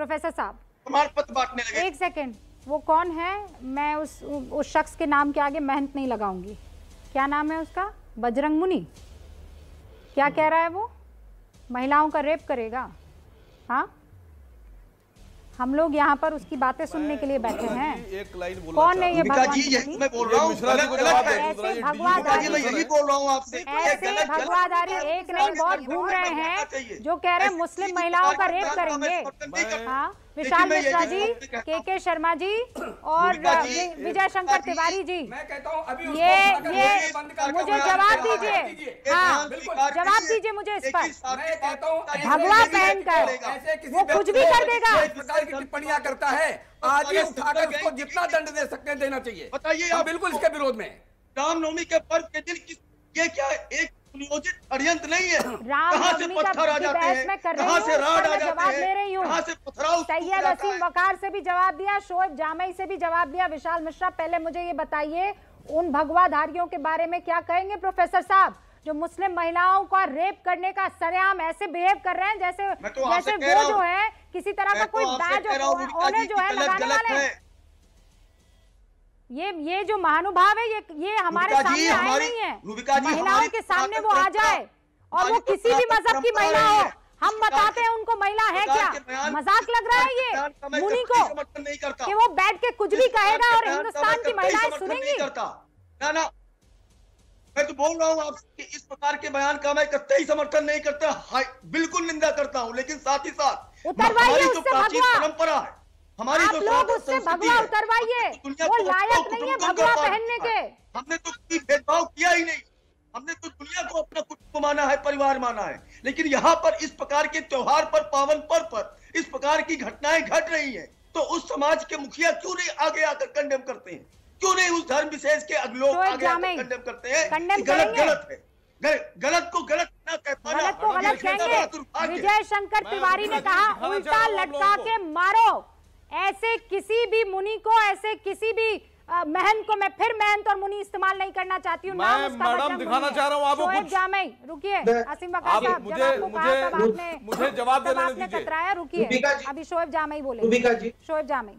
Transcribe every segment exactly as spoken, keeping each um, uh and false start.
Professor साहब प्रमाण पत्र बांटने लगे। एक सेकंड, वो कौन है? मैं उस उस शख्स के नाम के आगे मेहनत नहीं लगाऊंगी। क्या नाम है उसका? बजरंग मुनि। क्या कह रहा है वो? महिलाओं का रेप करेगा? हाँ, हम लोग यहाँ पर उसकी बातें सुनने के लिए बैठे हैं। एक लाइन बोलना कौन है ये भगवान जी? मुनि? मैं बोल रहा हूँ ऐसे भगवादारी, मैं यही बोल रहा हूँ आपसे, ऐसे भगवादारी एक नहीं बहुत घूम रहे हैं जो कह रहे हैं मुस्लिम महिलाओं का रेप करेंगे। हाँ, विशाल मिश्रा जी, के के शर्मा जी और विजय शंकर तिवारी जी, मैं कहता हूं अभी ये ये मुझे जवाब दीजिए। हाँ, जवाब दीजिए मुझे इस पर। मैं कहता हूं भगवा पहनकर वो कुछ भी कर देगा। इस प्रकार की टिप्पणियां करता है, आज ही उठाकर उसको जितना दंड दे सकते हैं देना चाहिए। बताइए, हम बिल्कुल इसके विरोध में। रामनवमी के पर्व के दिन ये क्या एक नियोजित षड्यंत्र नहीं है? कहां से रामनवमी पत्थर आ जाते हैं, कहां से राड आ जाते हैं, कहां से पथराव। सैयद असीम वकार से भी जवाब दिया, शोएब जामई से भी जवाब दिया, विशाल मिश्रा। पहले मुझे ये बताइए, उन भगवाधारियों के बारे में क्या कहेंगे प्रोफेसर साहब जो मुस्लिम महिलाओं का रेप करने का सरेआम ऐसे बिहेव कर रहे हैं जैसे तो जैसे वो जो है किसी तरह का कोई बैज ऑनर जो है लगाने वाले। ये ये जो महानुभाव है, ये ये हमारे सामने आए नहीं है। महिलाओं के सामने वो आ जाए और वो किसी भी मजहब की महिला हो, हम बताते हैं उनको महिला है क्या। मजाक लग रहा है ये मुनि को कि वो बैठ के कुछ भी कहेगा और हिंदुस्तान की महिलाएं सुनेंगी। ना ना, मैं तो बोल रहा हूँ आपसे इस प्रकार के बयान का मैं कतई समर्थन नहीं करता, बिल्कुल निंदा करता हूँ। लेकिन साथ ही साथ हमारी जो प्राचीन परंपरा है, हमारी आप लोग उससे भगवा उतरवाइए, वो लायक नहीं है भगवा पहनने के। हमने तो कोई भेदभाव किया ही नहीं, हमने तो दुनिया को अपना कुटुंब माना है, परिवार माना है। लेकिन यहाँ पर इस प्रकार के त्योहार पर, पावन पर्व पर इस प्रकार की घटनाएं घट रही हैं, तो उस समाज के मुखिया क्यों नहीं आगे आकर कंडेम करते हैं? क्यों नहीं उस धर्म विशेष के लोग आगे आकर कंडेम करते हैं? गलत गलत है, गलत को गलत ना कहता, गलत को गलत कहेंगे। विजय शंकर तिवारी ने कहा उल्टा लटका के मारो। ऐसे किसी भी मुनि को, ऐसे किसी भी महंत को, मैं फिर महंत और मुनि इस्तेमाल नहीं करना चाहती हूँ। मैं मैडम दिखाना चाह रहा हूँ आपको कुछ। जामई रुकिए, असीम वकार साहब मुझे मुझे मुझे जवाब देने दीजिए। कतराया, रुकिए, अभी शोएब जामई बोले। शोएब जामई,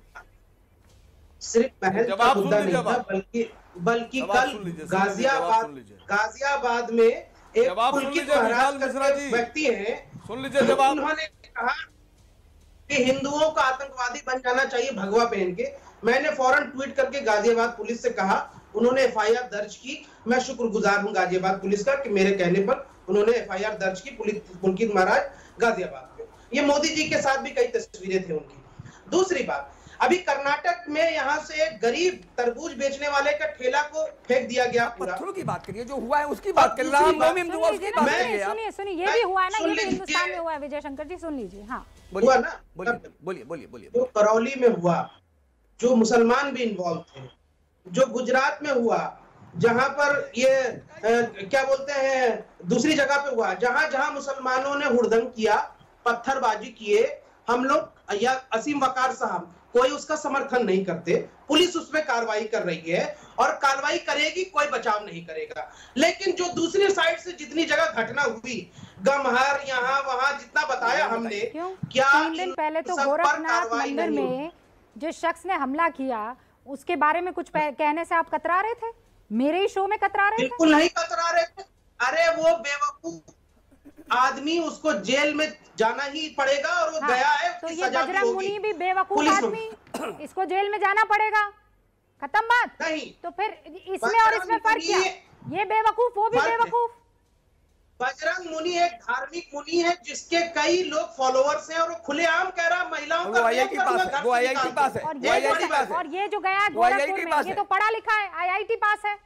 सिर्फ महल का मुद्दा नहीं था, बल्कि बल्कि कल गाजियाबाद गाजियाबाद में एक पुलकित व्यक्ति है, सुन लीजिए जवाब। उन्होंने कहा कि हिंदुओं का आतंकवादी बन जाना चाहिए भगवा पहन के। मैंने फौरन ट्वीट करके गाजियाबाद पुलिस से कहा, उन्होंने एफ आई आर दर्ज की। मैं शुक्रगुजार हूं गाजियाबाद पुलिस का कि मेरे कहने पर उन्होंने एफ आई आर दर्ज की पुलकित महाराज गाजियाबाद में। ये मोदी जी के साथ भी कई तस्वीरें थी उनकी। दूसरी बात, अभी कर्नाटक में यहाँ से एक गरीब तरबूज बेचने वाले का ठेला को फेंक दिया गया पूरा। पत्थरों की बात करिए, जो हुआ है उसकी बात कर रहा हूं। सुनिए सुनिए, ये भी हुआ है ना, ये भी हिंदुस्तान में हुआ है। विजय शंकर जी सुन लीजिए। हाँ हुआ ना, बोलिए बोलिए बोलिए। जो करौली में हुआ, जो मुसलमान भी इन्वॉल्व थे, जो गुजरात में हुआ, जहां पर ये आ, क्या बोलते हैं दूसरी जगह पे हुआ, जहां जहां मुसलमानों ने हुड़दंग किया, पत्थरबाजी किए, हम लोग या असीम वकार साहब कोई उसका समर्थन नहीं करते। पुलिस उसमें कार्रवाई कर रही है और कार्रवाई करेगी, कोई बचाव नहीं करेगा। लेकिन जो दूसरी साइड से जितनी जगह घटना हुई, गमहर यहाँ वहां जितना बताया हमने, क्या तीन दिन पहले तो गोरखनाथ मंदिर में जिस शख्स ने हमला किया उसके बारे में कुछ कहने से आप कतरा रहे थे? मेरे ही शो में कतरा रहे थे? बिल्कुल नहीं कतरा रहे थे। अरे वो बेवकूफ आदमी, उसको जेल में जाना ही पड़ेगा और वो हाँ, गया है। तो ये बजरंग मुनि भी बेवकूफ आदमी, इसको जेल में जाना पड़ेगा, खत्म बात। नहीं तो फिर इसमें और इसमें फर्क क्या? ये बेवकूफ, वो भी बेवकूफ। बजरंग मुनि एक धार्मिक मुनि है जिसके कई लोग फॉलोअर्स हैं और वो खुलेआम कह रहा महिलाओं का रेप करूंगा। वो आई आई टी पास है, और ये और ये जो गया गोरखपुर में, ये तो पढ़ा लिखा है, आई आई टी पास है।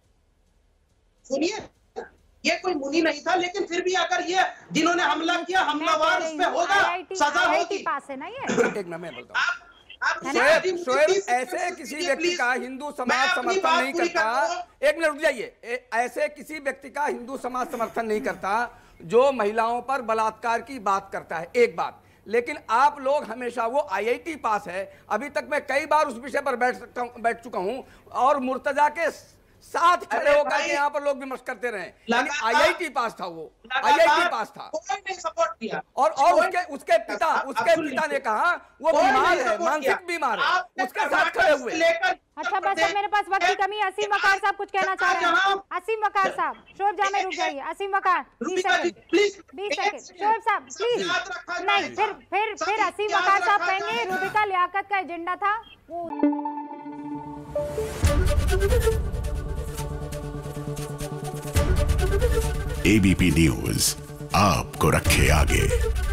सुनिए, ये कोई मुनि नहीं था, लेकिन फिर भी अगर ये जिन्होंने हमला किया, हमलावर उस पे होगा, सजा होगी। पास है ना ये। एक ना मैं बोलता हूं, शोएब शोएब ऐसे किसी व्यक्ति का हिंदू समाज समर्थन नहीं करता। एक मिनट रुक जाइए। ऐसे किसी व्यक्ति का हिंदू समाज समर्थन नहीं करता जो महिलाओं पर बलात्कार की बात करता है, एक बात। लेकिन आप लोग हमेशा, वो आई आई टी पास है, अभी तक मैं कई बार उस विषय पर बैठ सकता हूं, बैठ चुका हूं, और मुर्तजा के साथ खड़े अरे होकर भाई, के यहाँ पर लोग विमर्श करते रहे। लगातार- आईआईटी पास था वो, आईआईटी पास था कोई नहीं सपोर्ट किया। और और कोई- उसके उसके पिता आप- उसके आप सुन पिता ने लीजिए। कहा वो कोई बीमार नहीं है, सपोर्ट मानसिक किया। बीमार है, आपने उसके साथ कर्नाटक खड़े से हुए। लेकर अच्छा बस अब मेरे पास वक्त की कमी है। असीम वकार साहब कुछ कहना चाह रहे हैं। असीम वकार साहब, शोएब जामे रुक जाइए। असीम वकार बीस रूबिका जी, सेकंड प्लीज बीस सेकंड शोएब साहब प्लीज। याद रखा नहीं, जाए। फिर फिर फिर सब असीम याद वकार साहब रखा कहेंगे जाए। रूबिका लियाकत का एजेंडा था वो। एबीपी न्यूज आपको रखे आगे।